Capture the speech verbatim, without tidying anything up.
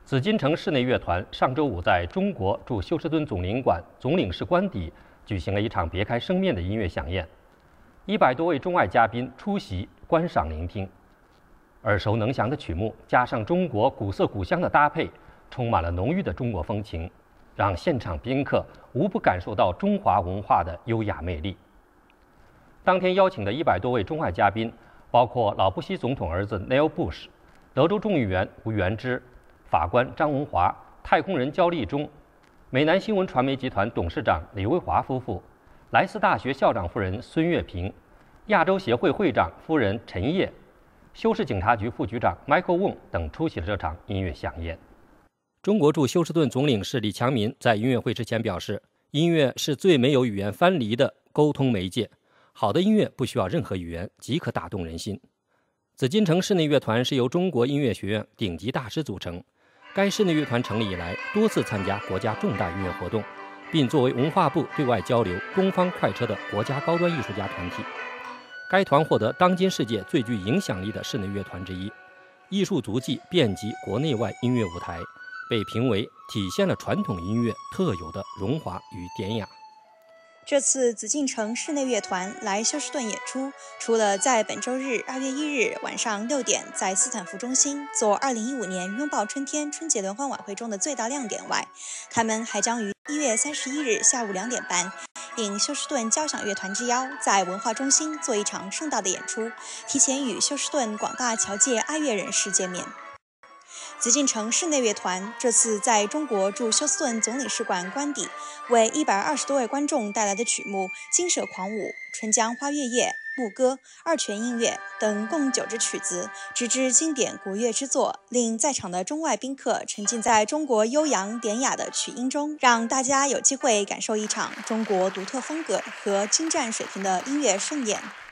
紫禁城室内乐团上周五在中国驻休斯顿总领馆总领事官邸举行了一场别开生面的音乐飨宴，一百多位中外嘉宾出席观赏聆听。耳熟能详的曲目加上中国古色古香的搭配，充满了浓郁的中国风情，让现场宾客无不感受到中华文化的优雅魅力。当天邀请的一百多位中外嘉宾，包括老布希总统儿子 Neil Bush、德州众议员吴元之、法官张文华、太空人焦立中、美南新闻传媒集团董事长李卫华夫妇、莱斯大学校长夫人孙月平、亚洲协会会长夫人陈烨、休斯警察局副局长 Michael Wong 等出席了这场音乐飨宴。中国驻休斯顿总领事李强民在音乐会之前表示，音乐是最没有语言藩篱的沟通媒介，好的音乐不需要任何语言即可打动人心。紫禁城室内乐团是由中国音乐学院顶级大师组成，该室内乐团成立以来多次参加国家重大音乐活动，并作为文化部对外交流东方快车的国家高端艺术家团体。该团获得当今世界最具影响力的室内乐团之一，艺术足迹遍及国内外音乐舞台，被评为体现了传统音乐特有的荣华与典雅。 这次紫禁城室内乐团来休斯顿演出，除了在本周日二月一日晚上六点在斯坦福中心做二零一五年拥抱春天春节联欢晚会中的最大亮点外，他们还将于一月三十一日下午两点半应休斯顿交响乐团之邀，在文化中心做一场盛大的演出，提前与休斯顿广大侨界爱乐人士见面。紫禁城室内乐团这次在中国驻休斯顿总领事馆官邸为一百二十多位观众带来的曲目《金蛇狂舞》《春江花月夜》《牧歌》《二泉映月》等共九支曲子，直至经典国乐之作，令在场的中外宾客沉浸在中国悠扬典雅的曲音中，让大家有机会感受一场中国独特风格和精湛水平的音乐盛宴。